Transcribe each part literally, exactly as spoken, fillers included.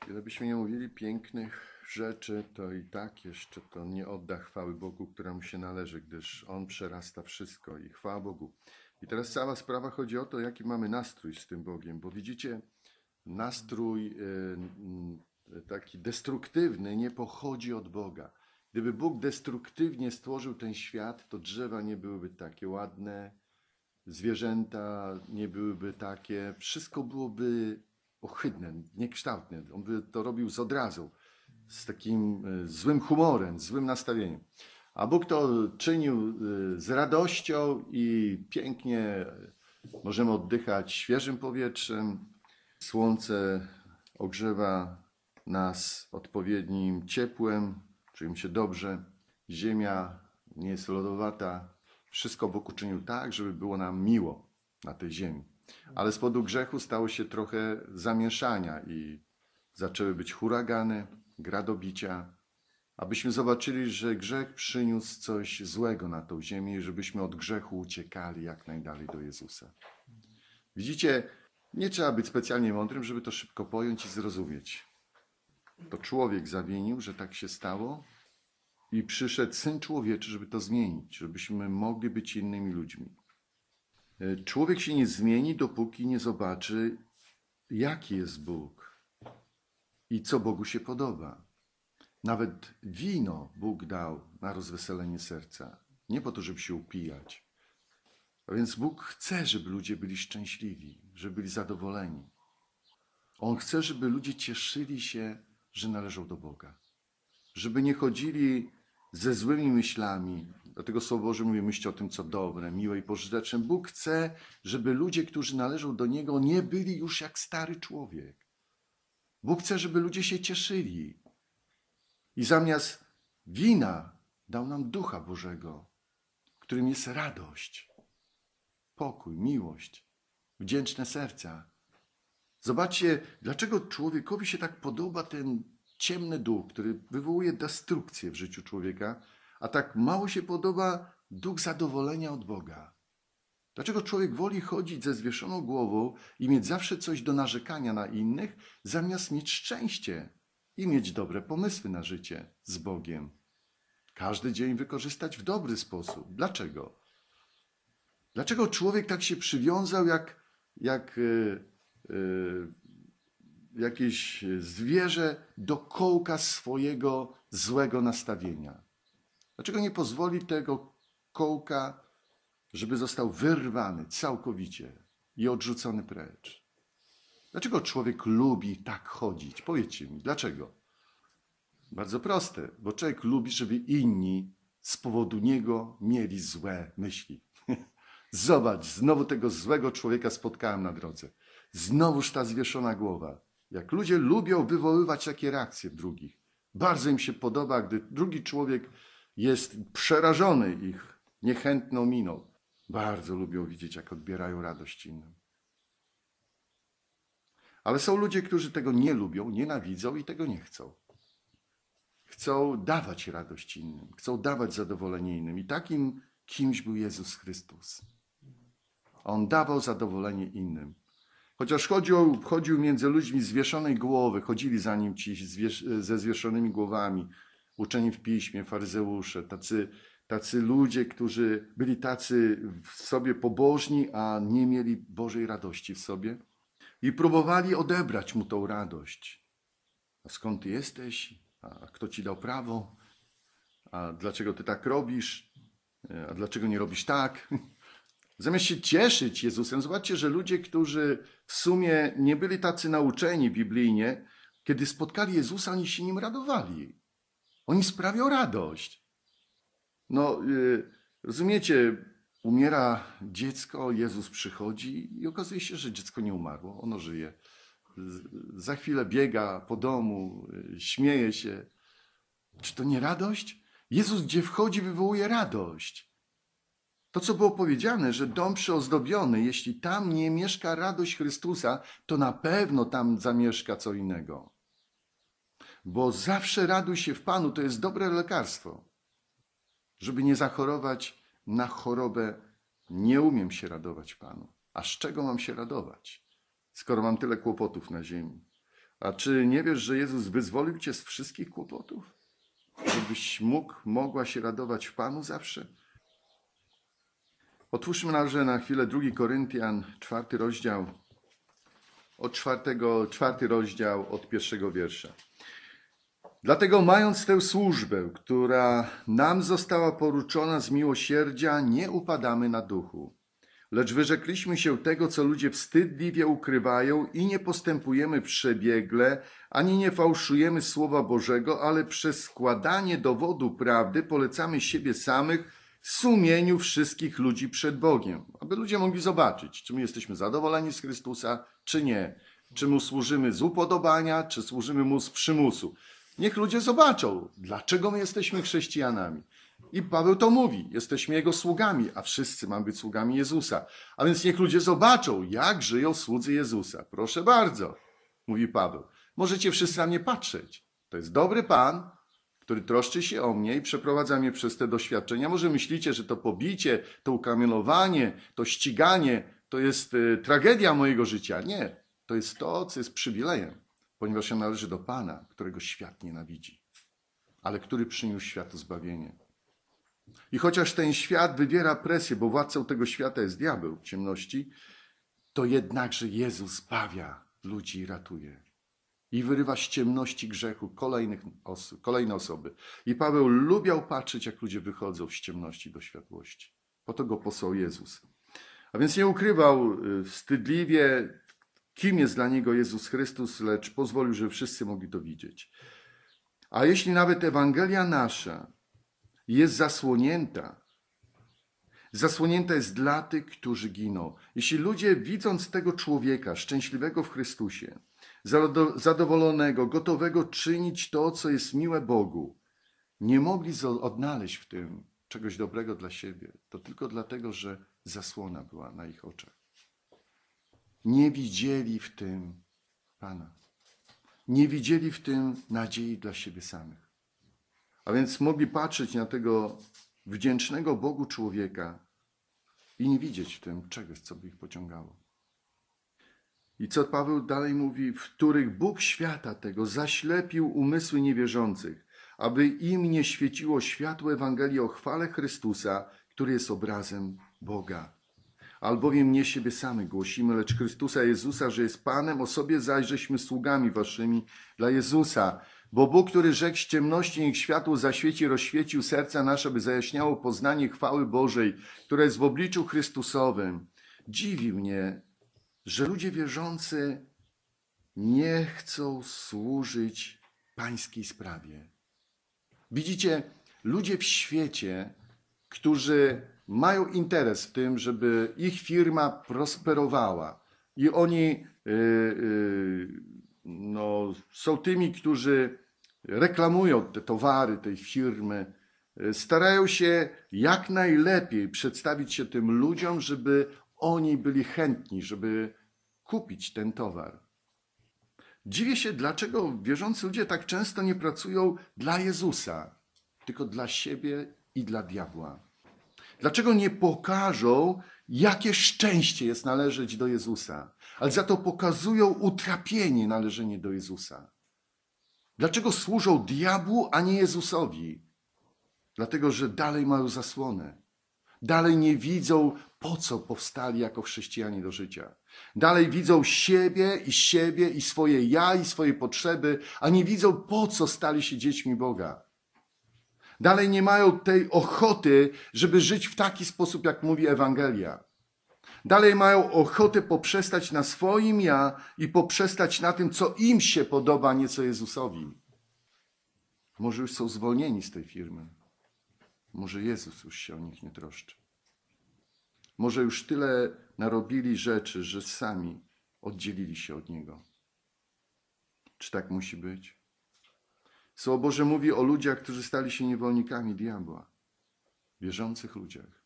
Ile byśmy nie mówili pięknych rzeczy, to i tak jeszcze to nie odda chwały Bogu, która mu się należy, gdyż On przerasta wszystko i chwała Bogu. I teraz cała sprawa chodzi o to, jaki mamy nastrój z tym Bogiem, bo widzicie, nastrój y, taki destruktywny nie pochodzi od Boga. Gdyby Bóg destruktywnie stworzył ten świat, to drzewa nie byłyby takie ładne, zwierzęta nie byłyby takie, wszystko byłoby ohydne, niekształtne. On by to robił z odrazu, z takim złym humorem, złym nastawieniem. A Bóg to czynił z radością i pięknie możemy oddychać świeżym powietrzem. Słońce ogrzewa nas odpowiednim ciepłem, czujemy się dobrze. Ziemia nie jest lodowata. Wszystko Bóg uczynił tak, żeby było nam miło na tej ziemi. Ale z powodu grzechu stało się trochę zamieszania i zaczęły być huragany, gradobicia, abyśmy zobaczyli, że grzech przyniósł coś złego na tą ziemię i żebyśmy od grzechu uciekali jak najdalej do Jezusa. Widzicie, nie trzeba być specjalnie mądrym, żeby to szybko pojąć i zrozumieć. To człowiek zawinił, że tak się stało i przyszedł Syn Człowieczy, żeby to zmienić, żebyśmy mogli być innymi ludźmi. Człowiek się nie zmieni, dopóki nie zobaczy, jaki jest Bóg i co Bogu się podoba. Nawet wino Bóg dał na rozweselenie serca, nie po to, żeby się upijać. A więc Bóg chce, żeby ludzie byli szczęśliwi, żeby byli zadowoleni. On chce, żeby ludzie cieszyli się, że należą do Boga. Żeby nie chodzili ze złymi myślami. Dlatego Słowo Boże mówi, myślcie o tym, co dobre, miłe i pożyteczne. Bóg chce, żeby ludzie, którzy należą do Niego, nie byli już jak stary człowiek. Bóg chce, żeby ludzie się cieszyli. I zamiast wina dał nam Ducha Bożego, którym jest radość, pokój, miłość, wdzięczne serca. Zobaczcie, dlaczego człowiekowi się tak podoba ten ciemny duch, który wywołuje destrukcję w życiu człowieka, a tak mało się podoba duch zadowolenia od Boga. Dlaczego człowiek woli chodzić ze zwieszoną głową i mieć zawsze coś do narzekania na innych, zamiast mieć szczęście i mieć dobre pomysły na życie z Bogiem? Każdy dzień wykorzystać w dobry sposób. Dlaczego? Dlaczego człowiek tak się przywiązał jak, jak yy, yy, jakieś zwierzę do kołka swojego złego nastawienia? Dlaczego nie pozwoli tego kołka, żeby został wyrwany całkowicie i odrzucony precz? Dlaczego człowiek lubi tak chodzić? Powiedzcie mi, dlaczego? Bardzo proste, bo człowiek lubi, żeby inni z powodu niego mieli złe myśli. Zobacz, znowu tego złego człowieka spotkałem na drodze. Znowuż ta zwieszona głowa. Jak ludzie lubią wywoływać takie reakcje w drugich. Bardzo im się podoba, gdy drugi człowiek jest przerażony ich niechętną miną. Bardzo lubią widzieć, jak odbierają radość innym. Ale są ludzie, którzy tego nie lubią, nienawidzą i tego nie chcą. Chcą dawać radość innym, chcą dawać zadowolenie innym. I takim kimś był Jezus Chrystus. On dawał zadowolenie innym. Chociaż chodził, chodził między ludźmi zwieszonej głowy, chodzili za nim ci zwiesz, ze zwieszonymi głowami, uczeni w piśmie, faryzeusze, tacy, tacy ludzie, którzy byli tacy w sobie pobożni, a nie mieli Bożej radości w sobie. I próbowali odebrać mu tą radość. A skąd ty jesteś? A kto ci dał prawo? A dlaczego ty tak robisz? A dlaczego nie robisz tak? Zamiast się cieszyć Jezusem, zobaczcie, że ludzie, którzy w sumie nie byli tacy nauczeni biblijnie, kiedy spotkali Jezusa, oni się nim radowali. Oni sprawią radość. No, yy, rozumiecie, umiera dziecko, Jezus przychodzi i okazuje się, że dziecko nie umarło, ono żyje. Za chwilę biega po domu, yy, śmieje się. Czy to nie radość? Jezus, gdzie wchodzi, wywołuje radość. To, co było powiedziane, że dom przyozdobiony, jeśli tam nie mieszka radość Chrystusa, to na pewno tam zamieszka co innego. Bo zawsze raduj się w Panu, to jest dobre lekarstwo. Żeby nie zachorować na chorobę, nie umiem się radować Panu. A z czego mam się radować, skoro mam tyle kłopotów na ziemi? A czy nie wiesz, że Jezus wyzwolił cię z wszystkich kłopotów? Żebyś mógł, mogła się radować w Panu zawsze? Otwórzmy może na chwilę drugi Koryntian, czwarty rozdział, od czwartego, czwarty rozdział od pierwszego wiersza. Dlatego mając tę służbę, która nam została poruczona z miłosierdzia, nie upadamy na duchu. Lecz wyrzekliśmy się tego, co ludzie wstydliwie ukrywają i nie postępujemy przebiegle, ani nie fałszujemy Słowa Bożego, ale przez składanie dowodu prawdy polecamy siebie samych w sumieniu wszystkich ludzi przed Bogiem. Aby ludzie mogli zobaczyć, czy my jesteśmy zadowoleni z Chrystusa, czy nie. Czy Mu służymy z upodobania, czy służymy Mu z przymusu. Niech ludzie zobaczą, dlaczego my jesteśmy chrześcijanami. I Paweł to mówi, jesteśmy Jego sługami, a wszyscy mamy być sługami Jezusa. A więc niech ludzie zobaczą, jak żyją słudzy Jezusa. Proszę bardzo, mówi Paweł. Możecie wszyscy na mnie patrzeć. To jest dobry Pan, który troszczy się o mnie i przeprowadza mnie przez te doświadczenia. Może myślicie, że to pobicie, to ukamienowanie, to ściganie, to jest y, tragedia mojego życia. Nie, to jest to, co jest przywilejem, ponieważ ja należę do Pana, którego świat nienawidzi, ale który przyniósł światu zbawienie. I chociaż ten świat wywiera presję, bo władcą tego świata jest diabeł ciemności, to jednakże Jezus zbawia ludzi i ratuje. I wyrywa z ciemności grzechu kolejnych osób, kolejne osoby. I Paweł lubiał patrzeć, jak ludzie wychodzą z ciemności do światłości. Po to go posłał Jezus. A więc nie ukrywał wstydliwie, kim jest dla niego Jezus Chrystus, lecz pozwolił, żeby wszyscy mogli to widzieć. A jeśli nawet Ewangelia nasza jest zasłonięta, zasłonięta jest dla tych, którzy giną. Jeśli ludzie, widząc tego człowieka szczęśliwego w Chrystusie, zadowolonego, gotowego czynić to, co jest miłe Bogu, nie mogli odnaleźć w tym czegoś dobrego dla siebie, to tylko dlatego, że zasłona była na ich oczach. Nie widzieli w tym Pana. Nie widzieli w tym nadziei dla siebie samych. A więc mogli patrzeć na tego wdzięcznego Bogu człowieka i nie widzieć w tym czegoś, co by ich pociągało. I co Paweł dalej mówi? W których Bóg świata tego zaślepił umysły niewierzących, aby im nie świeciło światło Ewangelii o chwale Chrystusa, który jest obrazem Boga. Albowiem nie siebie samych głosimy, lecz Chrystusa Jezusa, że jest Panem, o sobie zaś żeśmy sługami waszymi dla Jezusa. Bo Bóg, który rzekł z ciemności, niech światło zaświeci, rozświecił serca nasze, by zajaśniało poznanie chwały Bożej, która jest w obliczu Chrystusowym. Dziwi mnie, że ludzie wierzący nie chcą służyć pańskiej sprawie. Widzicie, ludzie w świecie, którzy mają interes w tym, żeby ich firma prosperowała i oni yy, yy, no, są tymi, którzy reklamują te towary tej firmy, starają się jak najlepiej przedstawić się tym ludziom, żeby oni byli chętni, żeby kupić ten towar. Dziwię się, dlaczego wierzący ludzie tak często nie pracują dla Jezusa, tylko dla siebie i dla diabła. Dlaczego nie pokażą, jakie szczęście jest należeć do Jezusa, ale za to pokazują utrapienie należenie do Jezusa. Dlaczego służą diabłu, a nie Jezusowi? Dlatego, że dalej mają zasłonę. Dalej nie widzą, po co powstali jako chrześcijanie do życia. Dalej widzą siebie i siebie i swoje ja i swoje potrzeby, a nie widzą, po co stali się dziećmi Boga. Dalej nie mają tej ochoty, żeby żyć w taki sposób, jak mówi Ewangelia. Dalej mają ochotę poprzestać na swoim ja i poprzestać na tym, co im się podoba, a nie co Jezusowi. Może już są zwolnieni z tej firmy. Może Jezus już się o nich nie troszczy. Może już tyle narobili rzeczy, że sami oddzielili się od Niego. Czy tak musi być? Słowo Boże mówi o ludziach, którzy stali się niewolnikami diabła. Wierzących ludziach.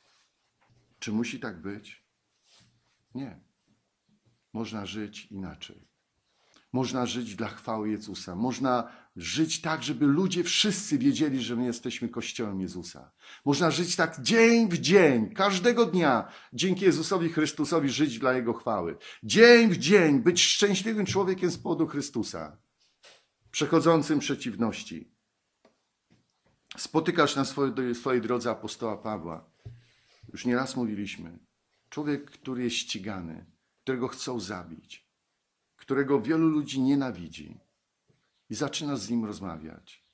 Czy musi tak być? Nie. Można żyć inaczej. Można żyć dla chwały Jezusa. Można żyć tak, żeby ludzie wszyscy wiedzieli, że my jesteśmy Kościołem Jezusa. Można żyć tak dzień w dzień, każdego dnia, dzięki Jezusowi Chrystusowi żyć dla Jego chwały. Dzień w dzień być szczęśliwym człowiekiem z powodu Chrystusa, przechodzącym przeciwności. Spotykasz na swojej, swojej drodze apostoła Pawła. Już nieraz mówiliśmy. Człowiek, który jest ścigany, którego chcą zabić, którego wielu ludzi nienawidzi. I zaczynasz z nim rozmawiać.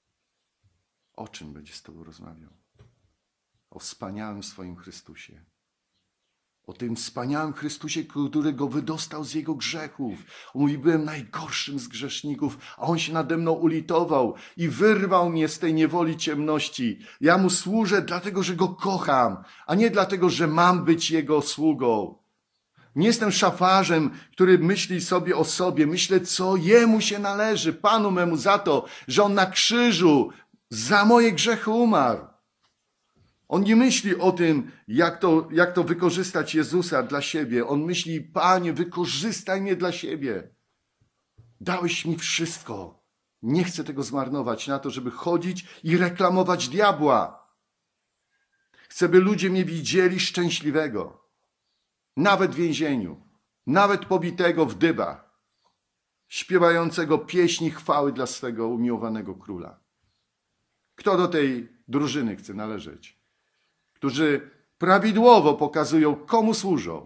O czym będzie z tobą rozmawiał? O wspaniałym swoim Chrystusie. O tym wspaniałym Chrystusie, który go wydostał z jego grzechów. On mówi, byłem najgorszym z grzeszników, a on się nade mną ulitował i wyrwał mnie z tej niewoli ciemności. Ja mu służę dlatego, że go kocham, a nie dlatego, że mam być jego sługą. Nie jestem szafarzem, który myśli sobie o sobie. Myślę, co jemu się należy, Panu memu, za to, że on na krzyżu za moje grzechy umarł. On nie myśli o tym, jak to, jak to wykorzystać Jezusa dla siebie. On myśli, Panie, wykorzystaj mnie dla siebie. Dałeś mi wszystko. Nie chcę tego zmarnować na to, żeby chodzić i reklamować diabła. Chcę, by ludzie mnie widzieli szczęśliwego. Nawet w więzieniu, nawet pobitego w dybach, śpiewającego pieśni chwały dla swego umiłowanego króla. Kto do tej drużyny chce należeć? Którzy prawidłowo pokazują, komu służą.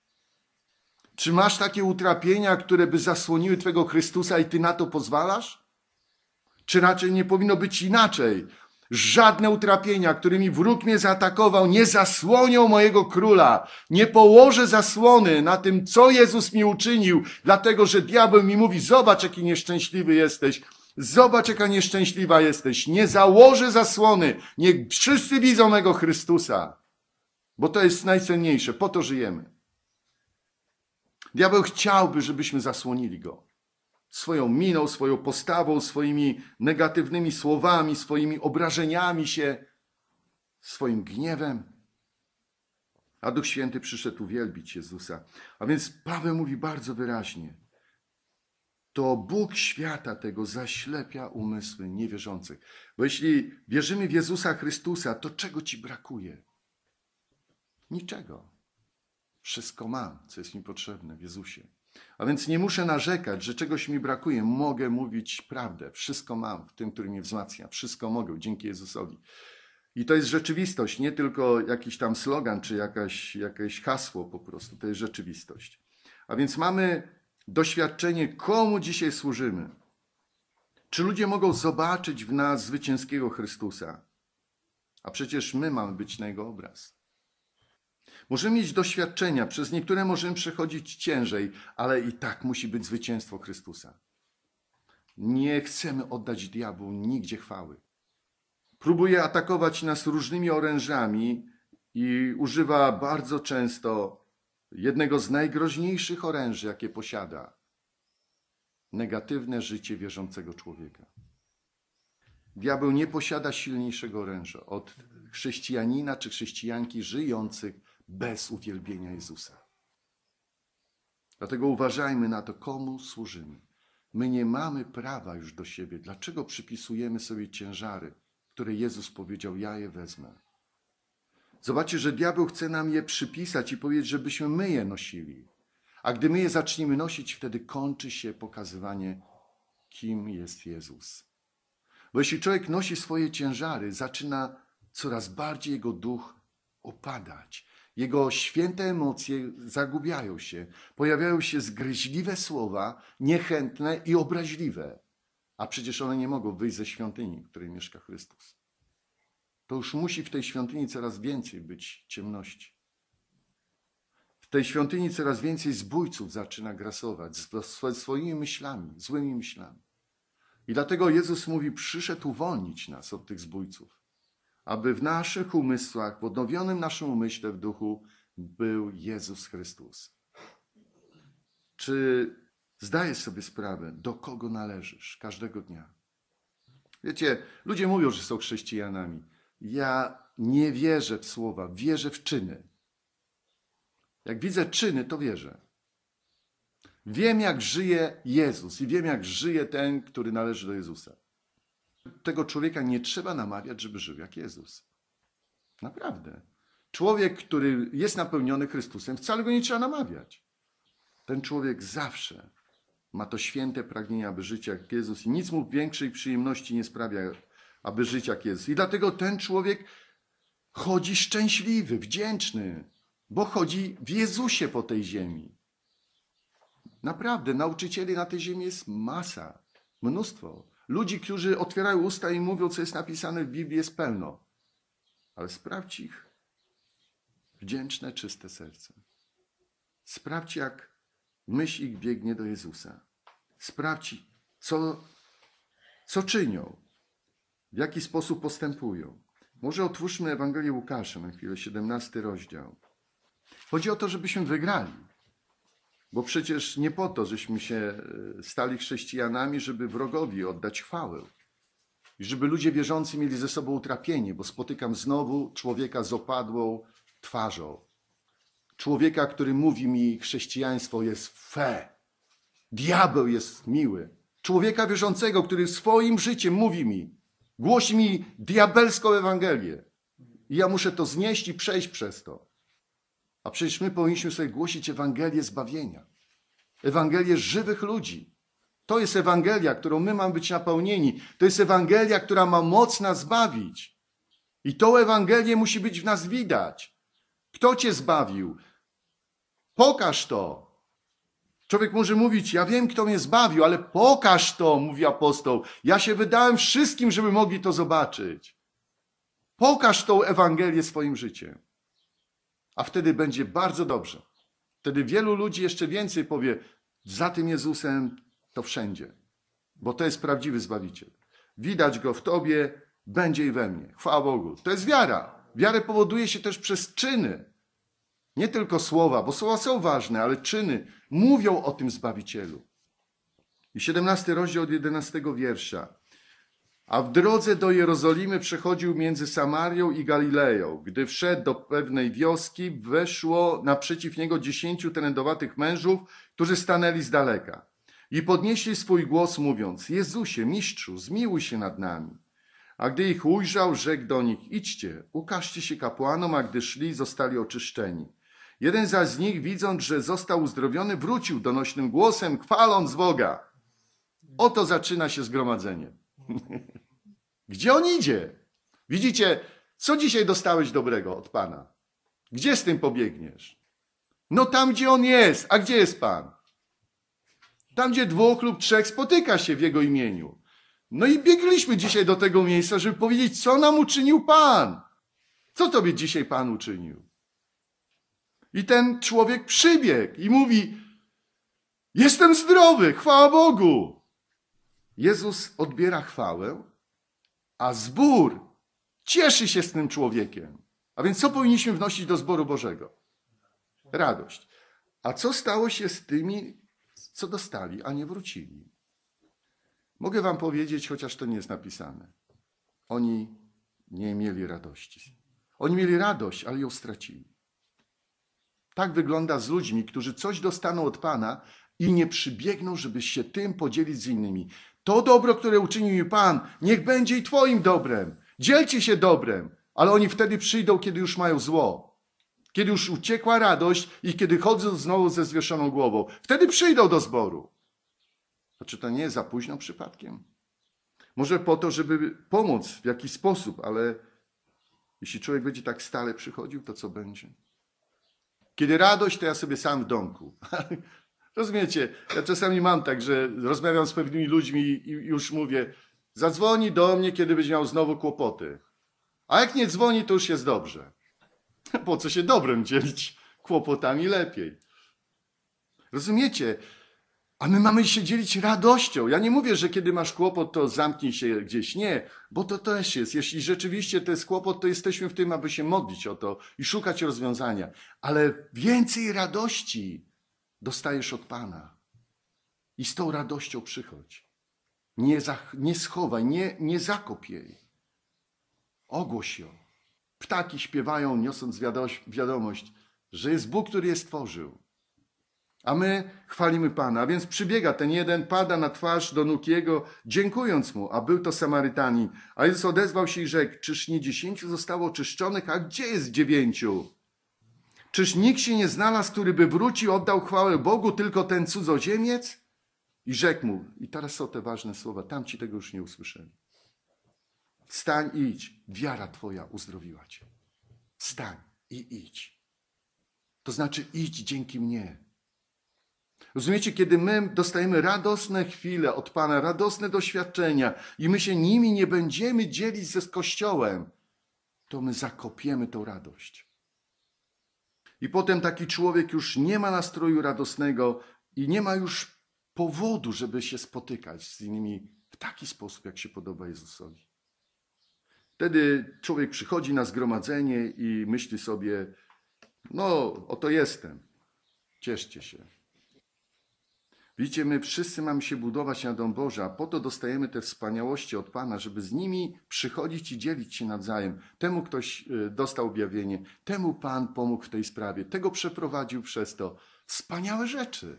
Czy masz takie utrapienia, które by zasłoniły twego Chrystusa i ty na to pozwalasz? Czy raczej nie powinno być inaczej? Żadne utrapienia, którymi wróg mnie zaatakował, nie zasłonią mojego króla. Nie położę zasłony na tym, co Jezus mi uczynił, dlatego że diabeł mi mówi, zobacz, jaki nieszczęśliwy jesteś. Zobacz, jaka nieszczęśliwa jesteś. Nie założę zasłony. Niech wszyscy widzą mego Chrystusa. Bo to jest najcenniejsze. Po to żyjemy. Diabeł chciałby, żebyśmy zasłonili go. Swoją miną, swoją postawą, swoimi negatywnymi słowami, swoimi obrażeniami się, swoim gniewem. A Duch Święty przyszedł uwielbić Jezusa. A więc Paweł mówi bardzo wyraźnie. To Bóg świata tego zaślepia umysły niewierzących. Bo jeśli wierzymy w Jezusa Chrystusa, to czego ci brakuje? Niczego. Wszystko mam, co jest mi potrzebne w Jezusie. A więc nie muszę narzekać, że czegoś mi brakuje. Mogę mówić prawdę. Wszystko mam w tym, który mnie wzmacnia. Wszystko mogę dzięki Jezusowi. I to jest rzeczywistość, nie tylko jakiś tam slogan, czy jakaś, jakieś hasło po prostu. To jest rzeczywistość. A więc mamy doświadczenie, komu dzisiaj służymy. Czy ludzie mogą zobaczyć w nas zwycięskiego Chrystusa? A przecież my mamy być na Jego obraz. Możemy mieć doświadczenia, przez niektóre możemy przechodzić ciężej, ale i tak musi być zwycięstwo Chrystusa. Nie chcemy oddać diabłu nigdzie chwały. Próbuje atakować nas różnymi orężami i używa bardzo często jednego z najgroźniejszych oręży, jakie posiada. Negatywne życie wierzącego człowieka. Diabeł nie posiada silniejszego oręża od chrześcijanina czy chrześcijanki żyjących bez uwielbienia Jezusa. Dlatego uważajmy na to, komu służymy. My nie mamy prawa już do siebie. Dlaczego przypisujemy sobie ciężary, które Jezus powiedział, ja je wezmę? Zobaczcie, że diabeł chce nam je przypisać i powiedzieć, żebyśmy my je nosili. A gdy my je zaczniemy nosić, wtedy kończy się pokazywanie, kim jest Jezus. Bo jeśli człowiek nosi swoje ciężary, zaczyna coraz bardziej jego duch opadać. Jego święte emocje zagubiają się. Pojawiają się zgryźliwe słowa, niechętne i obraźliwe. A przecież one nie mogą wyjść ze świątyni, w której mieszka Chrystus. To już musi w tej świątyni coraz więcej być ciemności. W tej świątyni coraz więcej zbójców zaczyna grasować ze swoimi myślami, złymi myślami. I dlatego Jezus mówi, przyszedł uwolnić nas od tych zbójców, aby w naszych umysłach, w odnowionym naszym umyśle w duchu był Jezus Chrystus. Czy zdajesz sobie sprawę, do kogo należysz każdego dnia? Wiecie, ludzie mówią, że są chrześcijanami. Ja nie wierzę w słowa, wierzę w czyny. Jak widzę czyny, to wierzę. Wiem, jak żyje Jezus i wiem, jak żyje ten, który należy do Jezusa. Tego człowieka nie trzeba namawiać, żeby żył jak Jezus. Naprawdę. Człowiek, który jest napełniony Chrystusem, wcale go nie trzeba namawiać. Ten człowiek zawsze ma to święte pragnienie, aby żyć jak Jezus i nic mu większej przyjemności nie sprawia, aby żyć jak Jezus. I dlatego ten człowiek chodzi szczęśliwy, wdzięczny, bo chodzi w Jezusie po tej ziemi. Naprawdę, nauczycieli na tej ziemi jest masa, mnóstwo. Ludzi, którzy otwierają usta i mówią, co jest napisane w Biblii, jest pełno. Ale sprawdź ich wdzięczne, czyste serce. Sprawdź, jak myśl ich biegnie do Jezusa. Sprawdź, co, co czynią, w jaki sposób postępują. Może otwórzmy Ewangelię Łukasza na chwilę, siedemnasty rozdział. Chodzi o to, żebyśmy wygrali. Bo przecież nie po to, żeśmy się stali chrześcijanami, żeby wrogowi oddać chwałę. I żeby ludzie wierzący mieli ze sobą utrapienie, bo spotykam znowu człowieka z opadłą twarzą. Człowieka, który mówi mi, chrześcijaństwo jest fe. Diabeł jest miły. Człowieka wierzącego, który swoim życiem mówi mi, głosi mi diabelską Ewangelię. I ja muszę to znieść i przejść przez to. A przecież my powinniśmy sobie głosić Ewangelię zbawienia. Ewangelię żywych ludzi. To jest Ewangelia, którą my mamy być napełnieni. To jest Ewangelia, która ma moc nas zbawić. I tą Ewangelię musi być w nas widać. Kto cię zbawił? Pokaż to. Człowiek może mówić, ja wiem, kto mnie zbawił, ale pokaż to, mówi apostoł. Ja się wydałem wszystkim, żeby mogli to zobaczyć. Pokaż tą Ewangelię swoim życiem. A wtedy będzie bardzo dobrze. Wtedy wielu ludzi jeszcze więcej powie, za tym Jezusem to wszędzie. Bo to jest prawdziwy Zbawiciel. Widać Go w Tobie, będzie i we mnie. Chwała Bogu. To jest wiara. Wiarę powoduje się też przez czyny. Nie tylko słowa, bo słowa są ważne, ale czyny mówią o tym Zbawicielu. I siedemnasty rozdział od jedenastego wiersza. A w drodze do Jerozolimy przechodził między Samarią i Galileją. Gdy wszedł do pewnej wioski, weszło naprzeciw niego dziesięciu trędowatych mężów, którzy stanęli z daleka. I podnieśli swój głos, mówiąc, Jezusie, mistrzu, zmiłuj się nad nami. A gdy ich ujrzał, rzekł do nich, idźcie, ukażcie się kapłanom, a gdy szli, zostali oczyszczeni. Jeden zaś z nich, widząc, że został uzdrowiony, wrócił donośnym głosem, chwaląc Boga. Oto zaczyna się zgromadzenie. Gdzie on idzie? Widzicie, co dzisiaj dostałeś dobrego od Pana? Gdzie z tym pobiegniesz? No tam, gdzie on jest. A gdzie jest Pan? Tam, gdzie dwóch lub trzech spotyka się w Jego imieniu. No i biegliśmy dzisiaj do tego miejsca, żeby powiedzieć, co nam uczynił Pan. Co tobie dzisiaj Pan uczynił? I ten człowiek przybiegł i mówi, jestem zdrowy, chwała Bogu. Jezus odbiera chwałę, a zbór cieszy się z tym człowiekiem. A więc co powinniśmy wnosić do zboru Bożego? Radość. A co stało się z tymi, co dostali, a nie wrócili? Mogę wam powiedzieć, chociaż to nie jest napisane. Oni nie mieli radości. Oni mieli radość, ale ją stracili. Tak wygląda z ludźmi, którzy coś dostaną od Pana i nie przybiegną, żeby się tym podzielić z innymi. To dobro, które uczynił mi Pan, niech będzie i twoim dobrem. Dzielcie się dobrem, ale oni wtedy przyjdą, kiedy już mają zło. Kiedy już uciekła radość i kiedy chodzą znowu ze zwieszoną głową. Wtedy przyjdą do zboru. A czy to nie jest za późno przypadkiem? Może po to, żeby pomóc w jakiś sposób, ale jeśli człowiek będzie tak stale przychodził, to co będzie? Kiedy radość, to ja sobie sam w domku. Rozumiecie? Ja czasami mam tak, że rozmawiam z pewnymi ludźmi i już mówię, zadzwoni do mnie, kiedy będzie miał znowu kłopoty. A jak nie dzwoni, to już jest dobrze. Po co się dobrem dzielić? Kłopotami lepiej. Rozumiecie? A my mamy się dzielić radością. Ja nie mówię, że kiedy masz kłopot, to zamknij się gdzieś. Nie, bo to też jest. Jeśli rzeczywiście to jest kłopot, to jesteśmy w tym, aby się modlić o to i szukać rozwiązania. Ale więcej radości dostajesz od Pana. I z tą radością przychodź. Nie, zach- nie schowaj, nie, nie zakop jej. Ogłoś ją. Ptaki śpiewają, niosąc wiadomość, wiadomość, że jest Bóg, który je stworzył. A my chwalimy Pana. A więc przybiega ten jeden, pada na twarz do nóg Jego, dziękując Mu, a był to Samarytanin. A Jezus odezwał się i rzekł, czyż nie dziesięciu zostało oczyszczonych, a gdzie jest dziewięciu? Czyż nikt się nie znalazł, który by wrócił, oddał chwałę Bogu, tylko ten cudzoziemiec? I rzekł mu, i teraz są te ważne słowa, tamci tego już nie usłyszeli. Wstań i idź, wiara twoja uzdrowiła cię. Wstań i idź. To znaczy idź dzięki mnie. Rozumiecie, kiedy my dostajemy radosne chwile od Pana, radosne doświadczenia i my się nimi nie będziemy dzielić ze Kościołem, to my zakopiemy tą radość. I potem taki człowiek już nie ma nastroju radosnego i nie ma już powodu, żeby się spotykać z innymi w taki sposób, jak się podoba Jezusowi. Wtedy człowiek przychodzi na zgromadzenie i myśli sobie, no oto jestem, cieszcie się. Widzicie, my wszyscy mamy się budować na dom Boży, a po to dostajemy te wspaniałości od Pana, żeby z nimi przychodzić i dzielić się nawzajem. Temu ktoś dostał objawienie, temu Pan pomógł w tej sprawie, tego przeprowadził przez to. Wspaniałe rzeczy.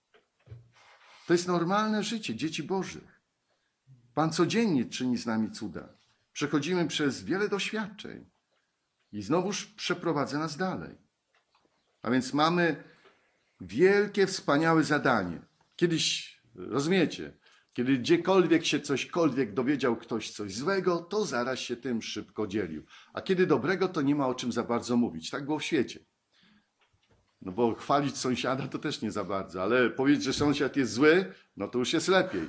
To jest normalne życie dzieci Bożych. Pan codziennie czyni z nami cuda. Przechodzimy przez wiele doświadczeń i znowuż przeprowadza nas dalej. A więc mamy wielkie, wspaniałe zadanie. Kiedyś, rozumiecie, kiedy gdziekolwiek się cośkolwiek dowiedział ktoś coś złego, to zaraz się tym szybko dzielił. A kiedy dobrego, to nie ma o czym za bardzo mówić. Tak było w świecie. No bo chwalić sąsiada to też nie za bardzo, ale powiedzieć, że sąsiad jest zły, no to już jest lepiej.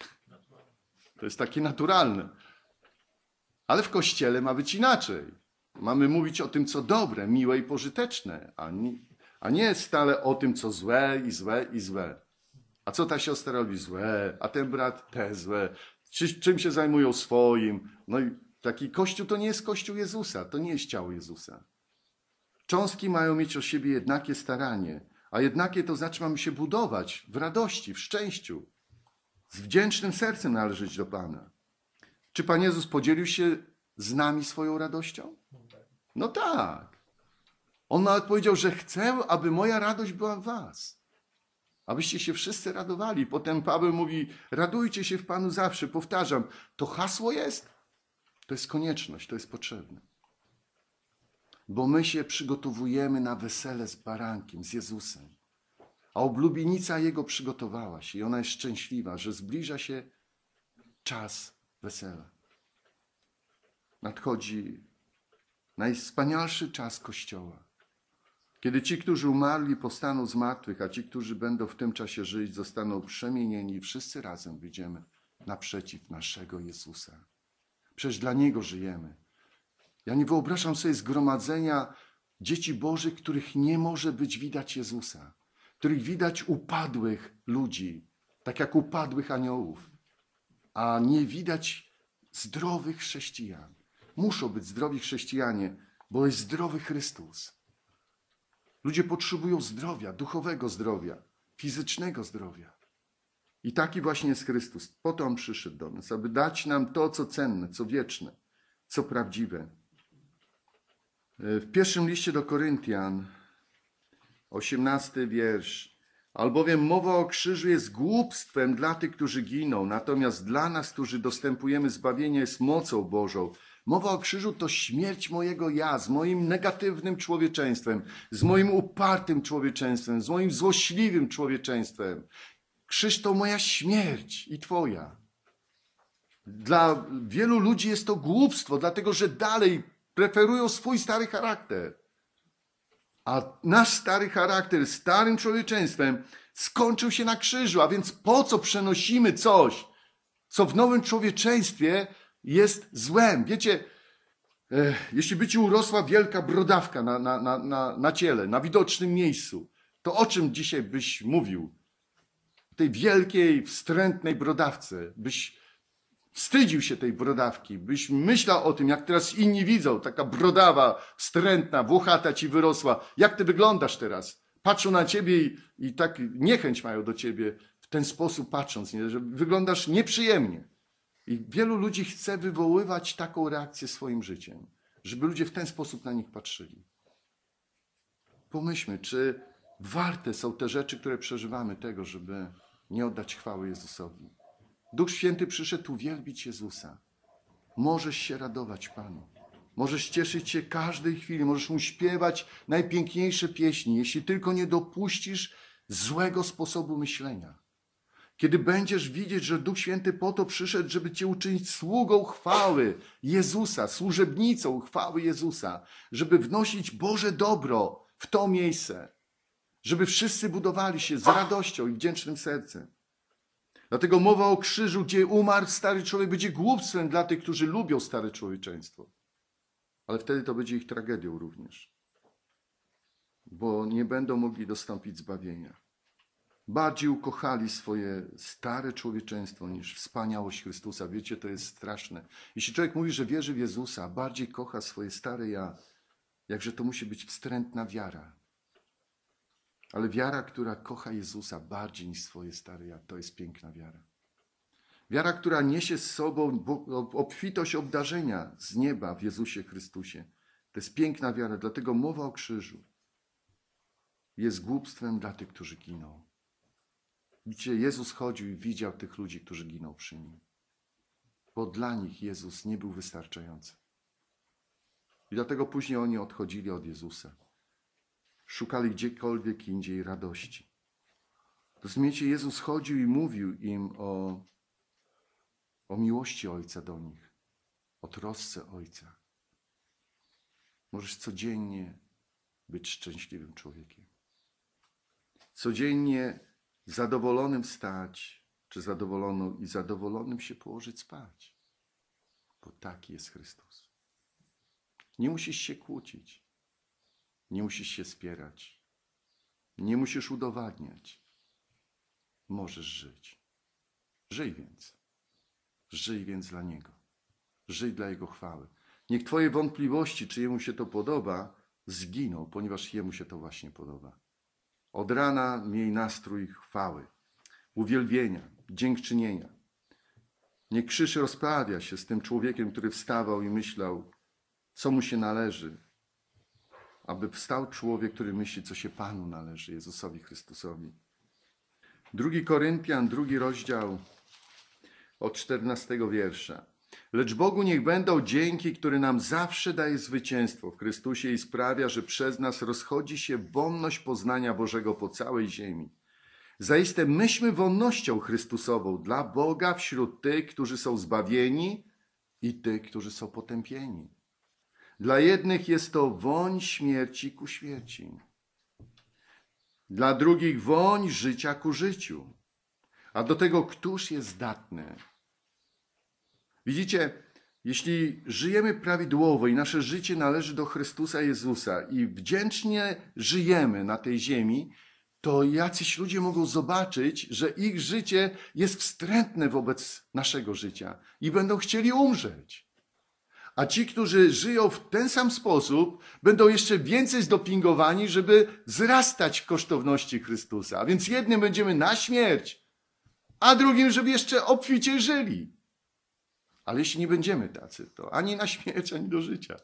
To jest takie naturalne. Ale w Kościele ma być inaczej. Mamy mówić o tym, co dobre, miłe i pożyteczne, a nie, a nie stale o tym, co złe i złe i złe. A co ta siostra robi? Złe. A ten brat te złe. Czy, czym się zajmują? Swoim. No i taki Kościół to nie jest Kościół Jezusa. To nie jest ciało Jezusa. Cząstki mają mieć o siebie jednakie staranie. A jednakie to znaczy mamy się budować w radości, w szczęściu. Z wdzięcznym sercem należeć do Pana. Czy Pan Jezus podzielił się z nami swoją radością? No tak. On nawet powiedział, że chcę, aby moja radość była w was. Abyście się wszyscy radowali. Potem Paweł mówi, radujcie się w Panu zawsze. Powtarzam, to hasło jest. To jest konieczność, to jest potrzebne. Bo my się przygotowujemy na wesele z barankiem, z Jezusem. A oblubienica Jego przygotowała się i ona jest szczęśliwa, że zbliża się czas wesela. Nadchodzi najwspanialszy czas Kościoła. Kiedy ci, którzy umarli, powstaną z martwych, a ci, którzy będą w tym czasie żyć, zostaną przemienieni i wszyscy razem wyjdziemy naprzeciw naszego Jezusa. Przecież dla Niego żyjemy. Ja nie wyobrażam sobie zgromadzenia dzieci Bożych, których nie może być widać Jezusa. Których widać upadłych ludzi, tak jak upadłych aniołów. A nie widać zdrowych chrześcijan. Muszą być zdrowi chrześcijanie, bo jest zdrowy Chrystus. Ludzie potrzebują zdrowia, duchowego zdrowia, fizycznego zdrowia. I taki właśnie jest Chrystus. Po to On przyszedł do nas, aby dać nam to, co cenne, co wieczne, co prawdziwe. W pierwszym liście do Koryntian, osiemnasty wiersz. Albowiem mowa o krzyżu jest głupstwem dla tych, którzy giną, natomiast dla nas, którzy dostępujemy zbawienia, jest mocą Bożą. Mowa o krzyżu to śmierć mojego ja, z moim negatywnym człowieczeństwem, z moim upartym człowieczeństwem, z moim złośliwym człowieczeństwem. Krzyż to moja śmierć i twoja. Dla wielu ludzi jest to głupstwo, dlatego że dalej preferują swój stary charakter. A nasz stary charakter, starym człowieczeństwem skończył się na krzyżu, a więc po co przenosimy coś, co w nowym człowieczeństwie jest złem? Wiecie, e, jeśli by ci urosła wielka brodawka na, na, na, na, na ciele, na widocznym miejscu, to o czym dzisiaj byś mówił? Tej wielkiej, wstrętnej brodawce, byś wstydził się tej brodawki, byś myślał o tym, jak teraz inni widzą, taka brodawa, wstrętna, włochata ci wyrosła. Jak ty wyglądasz teraz? Patrzą na ciebie i, i tak niechęć mają do ciebie w ten sposób patrząc, nie? Że wyglądasz nieprzyjemnie. I wielu ludzi chce wywoływać taką reakcję swoim życiem, żeby ludzie w ten sposób na nich patrzyli. Pomyślmy, czy Warte są te rzeczy, które przeżywamy tego, żeby nie oddać chwały Jezusowi. Duch Święty przyszedł uwielbić Jezusa. Możesz się radować Panu. Możesz cieszyć się każdej chwili. Możesz Mu śpiewać najpiękniejsze pieśni, jeśli tylko nie dopuścisz złego sposobu myślenia. Kiedy będziesz widzieć, że Duch Święty po to przyszedł, żeby cię uczynić sługą chwały Jezusa, służebnicą chwały Jezusa, żeby wnosić Boże dobro w to miejsce, żeby wszyscy budowali się z radością i wdzięcznym sercem. Dlatego mowa o krzyżu, gdzie umarł stary człowiek, będzie głupstwem dla tych, którzy lubią stare człowieczeństwo. Ale wtedy to będzie ich tragedią również, bo nie będą mogli dostąpić zbawienia. Bardziej ukochali swoje stare człowieczeństwo niż wspaniałość Chrystusa. Wiecie, to jest straszne. Jeśli człowiek mówi, że wierzy w Jezusa, bardziej kocha swoje stare ja, jakże to musi być wstrętna wiara. Ale wiara, która kocha Jezusa bardziej niż swoje stare ja, to jest piękna wiara. Wiara, która niesie z sobą obfitość obdarzenia z nieba w Jezusie Chrystusie. To jest piękna wiara, dlatego mowa o krzyżu jest głupstwem dla tych, którzy giną. Widzicie, Jezus chodził i widział tych ludzi, którzy giną przy Nim. Bo dla nich Jezus nie był wystarczający. I dlatego później oni odchodzili od Jezusa. Szukali gdziekolwiek indziej radości. Rozumiecie, Jezus chodził i mówił im o, o miłości Ojca do nich, o trosce Ojca. Możesz codziennie być szczęśliwym człowiekiem. Codziennie zadowolonym wstać, czy zadowoloną i zadowolonym się położyć spać. Bo taki jest Chrystus. Nie musisz się kłócić. Nie musisz się spierać. Nie musisz udowadniać. Możesz żyć. Żyj więc. Żyj więc dla Niego. Żyj dla Jego chwały. Niech Twoje wątpliwości, czy Jemu się to podoba, zginą, ponieważ Jemu się to właśnie podoba. Od rana miej nastrój chwały, uwielbienia, dziękczynienia. Niech krzyż rozprawia się z tym człowiekiem, który wstawał i myślał, co mu się należy. Aby wstał człowiek, który myśli, co się Panu należy, Jezusowi Chrystusowi. Drugi Koryntian, drugi rozdział od czternastego wiersza. Lecz Bogu niech będą dzięki, który nam zawsze daje zwycięstwo w Chrystusie i sprawia, że przez nas rozchodzi się wonność poznania Bożego po całej ziemi. Zaiste myśmy wonnością Chrystusową dla Boga wśród tych, którzy są zbawieni i tych, którzy są potępieni. Dla jednych jest to woń śmierci ku śmierci, dla drugich woń życia ku życiu. A do tego któż jest zdatny? Widzicie, jeśli żyjemy prawidłowo i nasze życie należy do Chrystusa Jezusa i wdzięcznie żyjemy na tej ziemi, to jacyś ludzie mogą zobaczyć, że ich życie jest wstrętne wobec naszego życia i będą chcieli umrzeć. A ci, którzy żyją w ten sam sposób, będą jeszcze więcej zdopingowani, żeby wzrastać w kosztowności Chrystusa. A więc jednym będziemy na śmierć, a drugim, żeby jeszcze obficie żyli. Ale jeśli nie będziemy tacy, to ani na śmierć, ani do życia.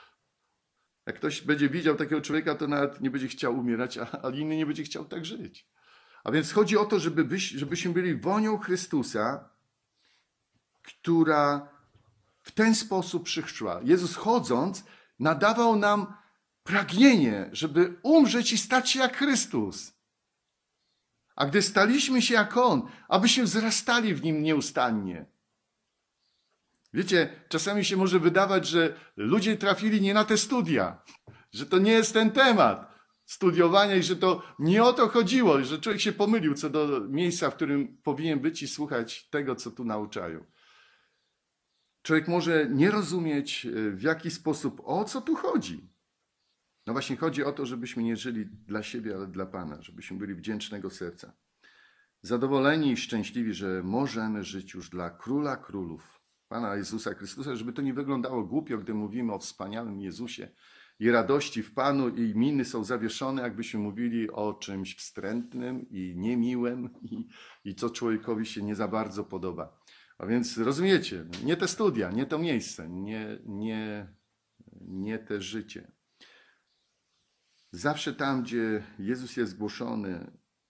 Jak ktoś będzie widział takiego człowieka, to nawet nie będzie chciał umierać, a, a inny nie będzie chciał tak żyć. A więc chodzi o to, żeby byś, żebyśmy byli wonią Chrystusa, która w ten sposób przyszła. Jezus chodząc nadawał nam pragnienie, żeby umrzeć i stać się jak Chrystus. A gdy staliśmy się jak On, abyśmy wzrastali w Nim nieustannie. Wiecie, czasami się może wydawać, że ludzie trafili nie na te studia, że to nie jest ten temat studiowania i że to nie o to chodziło, że człowiek się pomylił co do miejsca, w którym powinien być i słuchać tego, co tu nauczają. Człowiek może nie rozumieć, w jaki sposób, o co tu chodzi. No właśnie chodzi o to, żebyśmy nie żyli dla siebie, ale dla Pana, żebyśmy byli wdzięcznego serca. Zadowoleni i szczęśliwi, że możemy żyć już dla Króla Królów, Pana Jezusa Chrystusa, żeby to nie wyglądało głupio, gdy mówimy o wspaniałym Jezusie i radości w Panu i miny są zawieszone, jakbyśmy mówili o czymś wstrętnym i niemiłym i, i co człowiekowi się nie za bardzo podoba. A więc rozumiecie, nie te studia, nie to miejsce, nie, nie, nie te życie. Zawsze tam, gdzie Jezus jest głoszony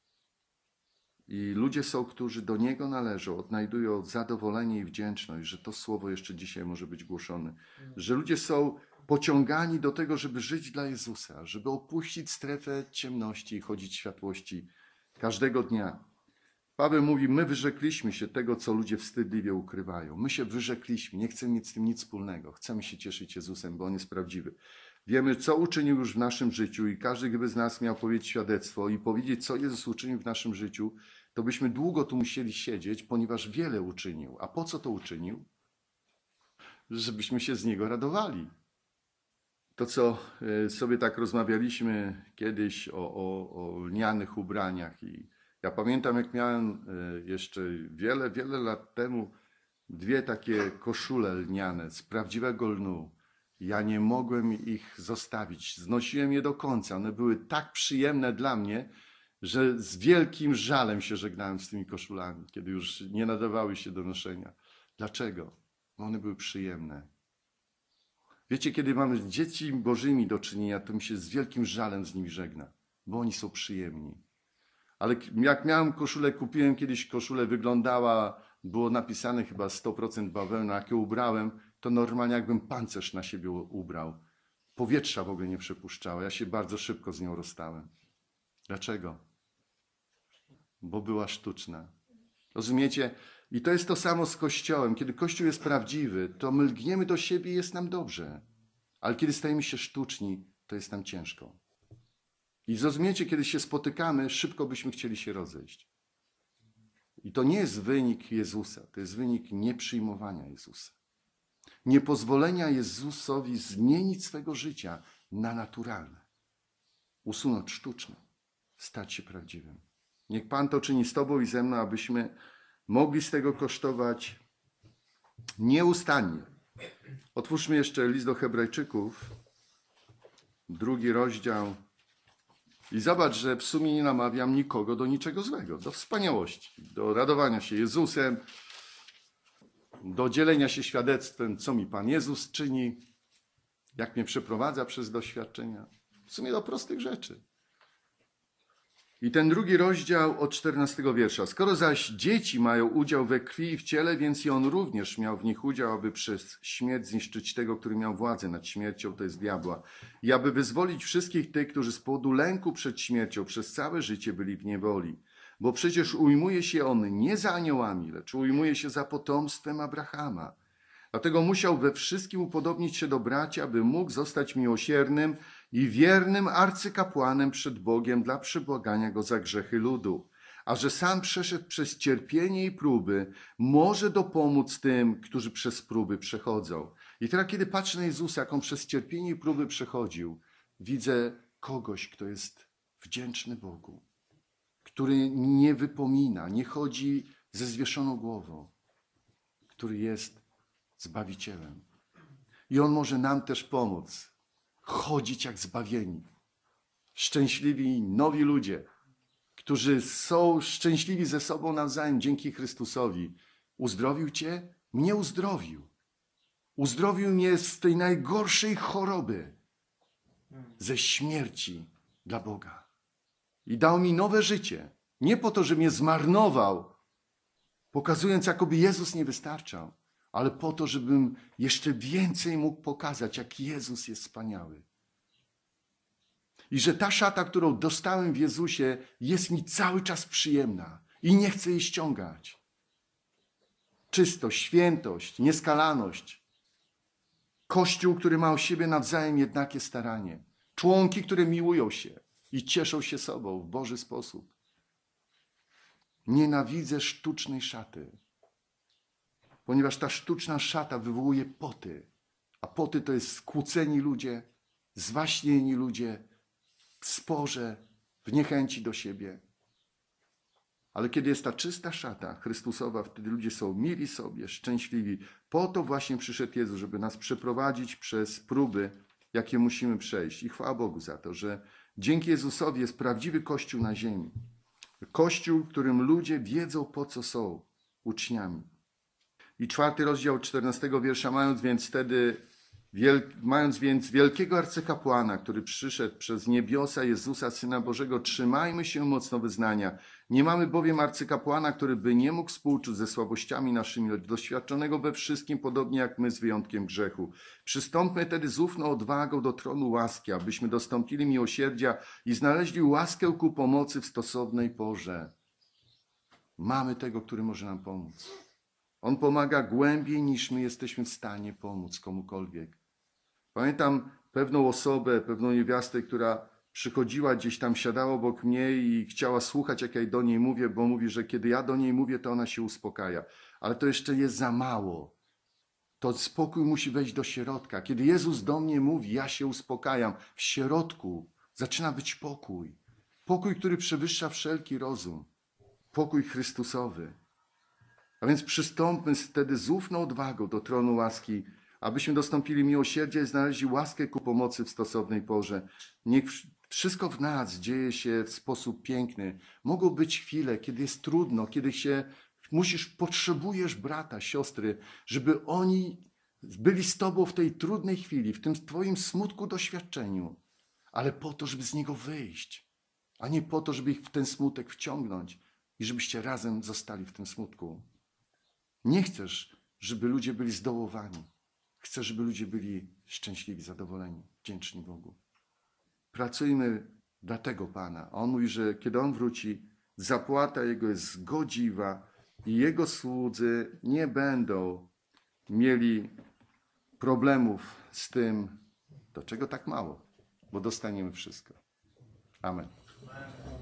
i ludzie są, którzy do Niego należą, odnajdują zadowolenie i wdzięczność, że to słowo jeszcze dzisiaj może być głoszone. Że ludzie są pociągani do tego, żeby żyć dla Jezusa, żeby opuścić strefę ciemności i chodzić w światłości każdego dnia. Paweł mówi, my wyrzekliśmy się tego, co ludzie wstydliwie ukrywają. My się wyrzekliśmy, nie chcemy mieć z tym nic wspólnego. Chcemy się cieszyć Jezusem, bo On jest prawdziwy. Wiemy, co uczynił już w naszym życiu i każdy, gdyby z nas miał powiedzieć świadectwo i powiedzieć, co Jezus uczynił w naszym życiu, to byśmy długo tu musieli siedzieć, ponieważ wiele uczynił. A po co to uczynił? Żebyśmy się z Niego radowali. To, co sobie tak rozmawialiśmy kiedyś o, o, o lnianych ubraniach. I ja pamiętam, jak miałem jeszcze wiele, wiele lat temu dwie takie koszule lniane z prawdziwego lnu. Ja nie mogłem ich zostawić. Znosiłem je do końca. One były tak przyjemne dla mnie, że z wielkim żalem się żegnałem z tymi koszulami, kiedy już nie nadawały się do noszenia. Dlaczego? Bo one były przyjemne. Wiecie, kiedy mamy z dziećmi bożymi do czynienia, to mi się z wielkim żalem z nimi żegna, bo oni są przyjemni. Ale jak miałem koszulę, kupiłem kiedyś koszulę, wyglądała, było napisane chyba sto procent bawełna, jak ją ubrałem, to normalnie jakbym pancerz na siebie ubrał. Powietrza w ogóle nie przepuszczała. Ja się bardzo szybko z nią rozstałem. Dlaczego? Bo była sztuczna. Rozumiecie? I to jest to samo z Kościołem. Kiedy Kościół jest prawdziwy, to my lgniemy do siebie i jest nam dobrze. Ale kiedy stajemy się sztuczni, to jest nam ciężko. I zrozumiecie, kiedy się spotykamy, szybko byśmy chcieli się rozejść. I to nie jest wynik Jezusa, to jest wynik nieprzyjmowania Jezusa. Niepozwolenia Jezusowi zmienić swego życia na naturalne. Usunąć sztuczne, stać się prawdziwym. Niech Pan to czyni z Tobą i ze mną, abyśmy mogli z tego kosztować nieustannie. Otwórzmy jeszcze list do Hebrajczyków, drugi rozdział. I zobacz, że w sumie nie namawiam nikogo do niczego złego, do wspaniałości, do radowania się Jezusem, do dzielenia się świadectwem, co mi Pan Jezus czyni, jak mnie przeprowadza przez doświadczenia. W sumie do prostych rzeczy. I ten drugi rozdział od czternastego wiersza. Skoro zaś dzieci mają udział we krwi i w ciele, więc i on również miał w nich udział, aby przez śmierć zniszczyć tego, który miał władzę nad śmiercią, to jest diabła. I aby wyzwolić wszystkich tych, którzy z powodu lęku przed śmiercią przez całe życie byli w niewoli. Bo przecież ujmuje się on nie za aniołami, lecz ujmuje się za potomstwem Abrahama. Dlatego musiał we wszystkim upodobnić się do bracia, by mógł zostać miłosiernym i wiernym arcykapłanem przed Bogiem dla przebłagania go za grzechy ludu. A że sam przeszedł przez cierpienie i próby, może dopomóc tym, którzy przez próby przechodzą. I teraz, kiedy patrzę na Jezusa, jak on przez cierpienie i próby przechodził, widzę kogoś, kto jest wdzięczny Bogu, który nie wypomina, nie chodzi ze zwieszoną głową, który jest Zbawicielem. I On może nam też pomóc chodzić jak zbawieni. Szczęśliwi nowi ludzie, którzy są szczęśliwi ze sobą nawzajem dzięki Chrystusowi. Uzdrowił Cię? Mnie uzdrowił. Uzdrowił mnie z tej najgorszej choroby, ze śmierci dla Boga. I dał mi nowe życie. Nie po to, że mnie zmarnował, pokazując, jakoby Jezus nie wystarczał, ale po to, żebym jeszcze więcej mógł pokazać, jak Jezus jest wspaniały. I że ta szata, którą dostałem w Jezusie, jest mi cały czas przyjemna i nie chcę jej ściągać. Czystość, świętość, nieskalaność. Kościół, który ma o siebie nawzajem jednakie staranie. Członki, które miłują się i cieszą się sobą w Boży sposób. Nienawidzę sztucznej szaty, ponieważ ta sztuczna szata wywołuje poty, a poty to jest skłóceni ludzie, zwaśnieni ludzie, w sporze, w niechęci do siebie. Ale kiedy jest ta czysta szata Chrystusowa, wtedy ludzie są mili sobie, szczęśliwi. Po to właśnie przyszedł Jezus, żeby nas przeprowadzić przez próby, jakie musimy przejść. I chwała Bogu za to, że dzięki Jezusowi jest prawdziwy Kościół na ziemi. Kościół, w którym ludzie wiedzą, po co są uczniami. I czwarty rozdział czternastego wiersza, mając więc wtedy Wiel... Mając więc wielkiego arcykapłana, który przyszedł przez niebiosa Jezusa, Syna Bożego, trzymajmy się mocno wyznania. Nie mamy bowiem arcykapłana, który by nie mógł współczuć ze słabościami naszymi, lecz doświadczonego we wszystkim, podobnie jak my, z wyjątkiem grzechu. Przystąpmy tedy z ufną odwagą do tronu łaski, abyśmy dostąpili miłosierdzia i znaleźli łaskę ku pomocy w stosownej porze. Mamy tego, który może nam pomóc. On pomaga głębiej, niż my jesteśmy w stanie pomóc komukolwiek. Pamiętam pewną osobę, pewną niewiastę, która przychodziła gdzieś tam, siadała obok mnie i chciała słuchać, jak ja do niej mówię, bo mówi, że kiedy ja do niej mówię, to ona się uspokaja. Ale to jeszcze jest za mało. To spokój musi wejść do środka. Kiedy Jezus do mnie mówi, ja się uspokajam, w środku zaczyna być pokój. Pokój, który przewyższa wszelki rozum. Pokój Chrystusowy. A więc przystąpmy wtedy z ufną odwagą do tronu łaski, abyśmy dostąpili miłosierdzia i znaleźli łaskę ku pomocy w stosownej porze. Niech wszystko w nas dzieje się w sposób piękny. Mogą być chwile, kiedy jest trudno, kiedy się musisz, potrzebujesz brata, siostry, żeby oni byli z tobą w tej trudnej chwili, w tym twoim smutku, doświadczeniu, ale po to, żeby z niego wyjść, a nie po to, żeby ich w ten smutek wciągnąć i żebyście razem zostali w tym smutku. Nie chcesz, żeby ludzie byli zdołowani. Chcesz, żeby ludzie byli szczęśliwi, zadowoleni, wdzięczni Bogu. Pracujmy dla tego Pana. On mówi, że kiedy On wróci, zapłata Jego jest godziwa i Jego słudzy nie będą mieli problemów z tym, dlaczego tak mało, bo dostaniemy wszystko. Amen.